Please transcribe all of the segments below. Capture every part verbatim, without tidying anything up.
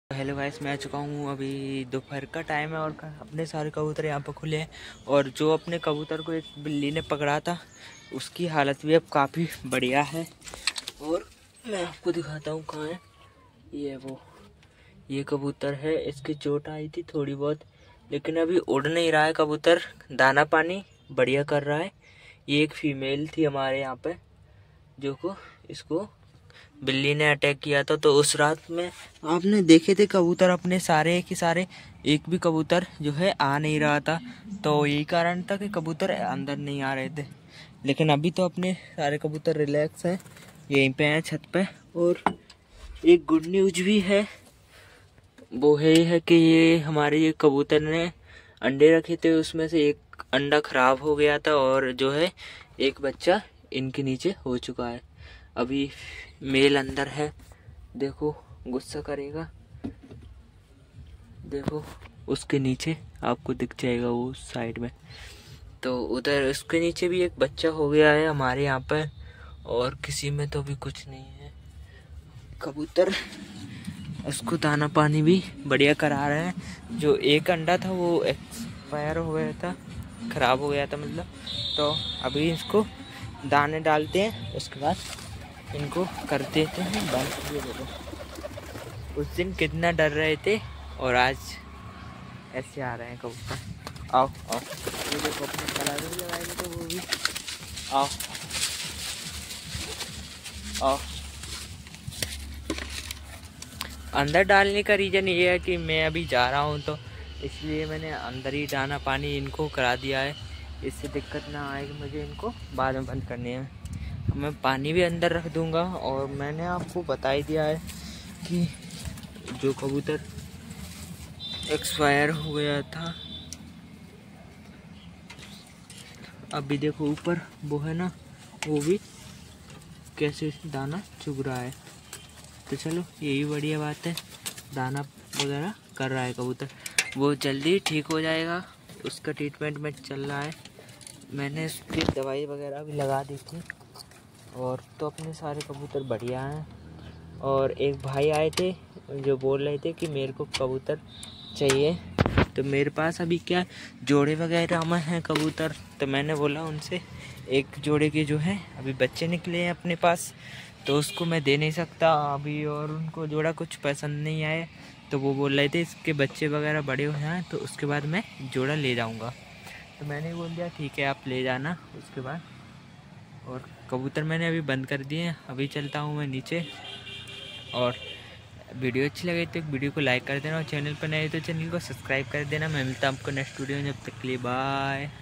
Hello guys, मैं आ चुका हूँ। अभी दोपहर का टाइम है और अपने सारे कबूतर यहाँ पर खुले हैं। और जो अपने कबूतर को एक बिल्ली ने पकड़ा था उसकी हालत भी अब काफ़ी बढ़िया है। और मैं आपको दिखाता हूँ कहाँ है ये। वो ये कबूतर है, इसकी चोट आई थी थोड़ी बहुत, लेकिन अभी उड़ नहीं रहा है कबूतर। दाना पानी बढ़िया कर रहा है। ये एक फीमेल थी हमारे यहाँ पे, जो को इसको बिल्ली ने अटैक किया था। तो उस रात में आपने देखे थे कबूतर अपने सारे के सारे, एक भी कबूतर जो है आ नहीं रहा था। तो यही कारण था कि कबूतर अंदर नहीं आ रहे थे। लेकिन अभी तो अपने सारे कबूतर रिलैक्स हैं, यहीं पे हैं छत पे। और एक गुड न्यूज भी है, वो है, है कि ये हमारे ये कबूतर ने अंडे रखे थे, उसमें से एक अंडा खराब हो गया था और जो है एक बच्चा इनके नीचे हो चुका है। अभी मेल अंदर है, देखो गुस्सा करेगा। देखो उसके नीचे आपको दिख जाएगा वो साइड में। तो उधर उसके नीचे भी एक बच्चा हो गया है हमारे यहाँ पे, और किसी में तो भी कुछ नहीं है। कबूतर उसको दाना पानी भी बढ़िया करा रहे हैं। जो एक अंडा था वो एक्सपायर हो गया था, खराब हो गया था मतलब। तो अभी इसको दाने डालते हैं, उसके बाद इनको कर देते हैं बंद। ये देखो उस दिन कितना डर रहे थे और आज ऐसे आ रहे हैं कबूतर। आओ आओ, ये देखो अपने कलर भी लगाएंगे तो वो भी। आओ आओ। अंदर डालने का रीज़न ये है कि मैं अभी जा रहा हूँ, तो इसलिए मैंने अंदर ही दाना पानी इनको करा दिया है। इससे दिक्कत ना आएगी मुझे इनको बाद में बंद करने में। मैं पानी भी अंदर रख दूंगा। और मैंने आपको बता ही दिया है कि जो कबूतर एक्सपायर हो गया था, अभी देखो ऊपर वो है ना, वो भी कैसे दाना चुग रहा है। तो चलो यही बढ़िया बात है, दाना वगैरह कर रहा है कबूतर, वो जल्दी ठीक हो जाएगा। उसका ट्रीटमेंट में चल रहा है, मैंने उसकी दवाई वगैरह भी लगा दी थी। और तो अपने सारे कबूतर बढ़िया हैं। और एक भाई आए थे जो बोल रहे थे कि मेरे को कबूतर चाहिए, तो मेरे पास अभी क्या जोड़े वगैरह में हैं कबूतर। तो मैंने बोला उनसे, एक जोड़े के जो है अभी बच्चे निकले हैं अपने पास, तो उसको मैं दे नहीं सकता अभी। और उनको जोड़ा कुछ पसंद नहीं आए, तो वो बोल रहे थे इसके बच्चे वगैरह बड़े हो जाएं तो उसके बाद मैं जोड़ा ले जाऊंगा। तो मैंने बोल दिया ठीक है आप ले जाना उसके बाद। और कबूतर मैंने अभी बंद कर दिए हैं। अभी चलता हूँ मैं नीचे। और वीडियो अच्छी लगे तो वीडियो को लाइक कर देना, और चैनल पर नए तो चैनल को सब्सक्राइब कर देना। मैं मिलता हूँ आपको नेक्स्ट वीडियो में, जब तक के लिए बाय।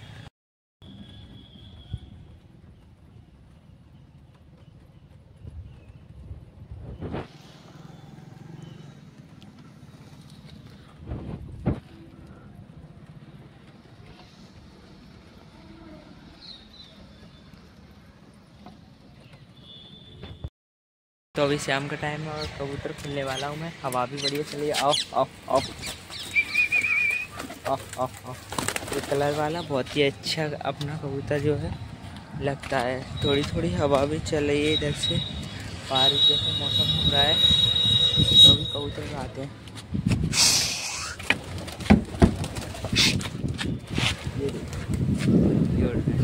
तो अभी शाम का टाइम है और कबूतर खुलने वाला हूँ मैं। हवा भी बढ़िया चलिए। आओ आओ आओ आओ आओ आओ। ये कलर वाला बहुत ही अच्छा अपना कबूतर जो है लगता है। थोड़ी थोड़ी हवा भी चल रही है इधर से, बारिश जैसा मौसम हो रहा है, तो भी कबूतर आते हैं। ये देखो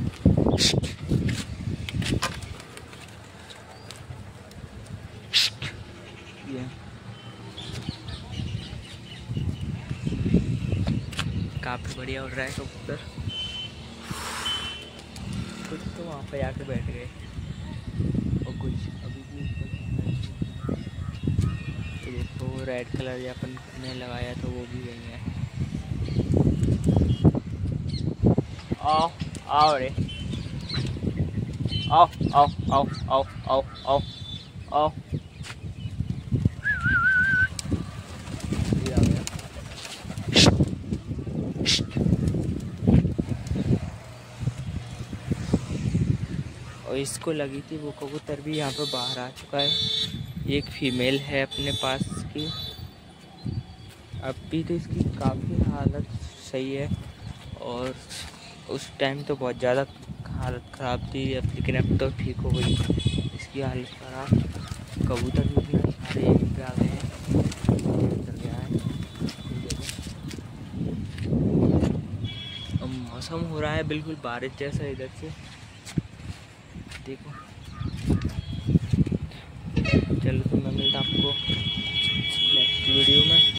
काफ़ी बढ़िया उड़ रहा है कबूतर। कुछ तो वहाँ पे आके बैठ गए और कुछ अभी भी। ये देखो रेड कलर या अपन ने लगाया तो वो भी गई है। आओ आओ रे, आओ आओ आओ आओ आओ आओ आओ। और इसको लगी थी वो कबूतर भी यहाँ पर बाहर आ चुका है। एक फीमेल है अपने पास की, अभी तो इसकी काफ़ी हालत सही है। और उस टाइम तो बहुत ज़्यादा हालत ख़राब थी, अब लेकिन अब तो ठीक हो गई इसकी हालत ख़राब। कबूतर भी सारे यहीं पे आ गए हैं। मौसम हो रहा है बिल्कुल बारिश जैसा इधर से, देखो। चलो तो मैं मिलता आपको